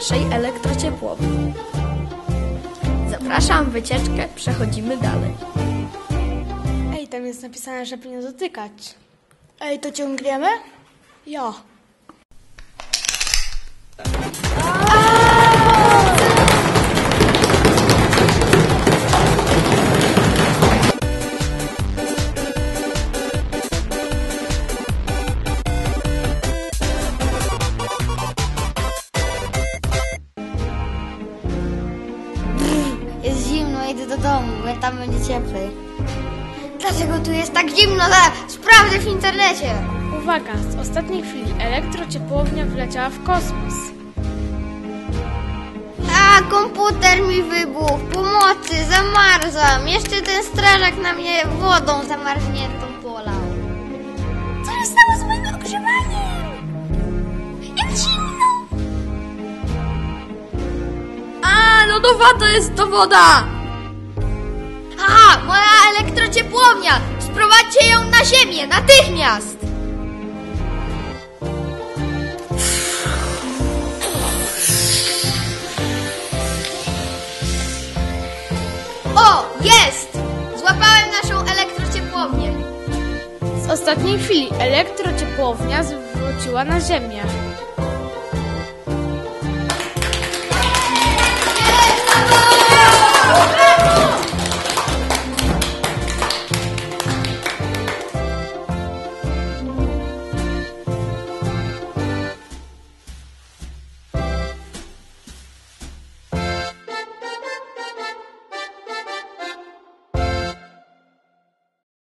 naszej elektrociepłowni. Zapraszam, wycieczkę, przechodzimy dalej. Ej, tam jest napisane, żeby nie dotykać. Ej, to ciągniemy? Ja. Jest zimno, idę do domu, bo tam będzie cieplej. Dlaczego tu jest tak zimno? Sprawdzę w internecie. Uwaga, z ostatniej chwili elektrociepłownia wleciała w kosmos. A, komputer mi wybuchł. Pomocy, zamarzam. Jeszcze ten strażak na mnie wodą zamarzniętą polał. Co się stało z moim ogrzewaniem? Jak zimno. A, lodowa jest to woda! Aha, moja elektrociepłownia! Sprowadźcie ją na ziemię, natychmiast! O, jest! Złapałem naszą elektrociepłownię. Z ostatniej chwili elektrociepłownia zwróciła na ziemię.